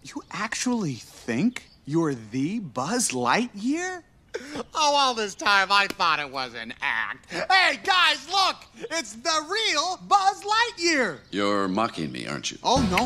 You actually think you're the Buzz Lightyear? Oh, all this time I thought it was an act. Hey, guys, look! It's the real Buzz Lightyear! You're mocking me, aren't you? Oh, no.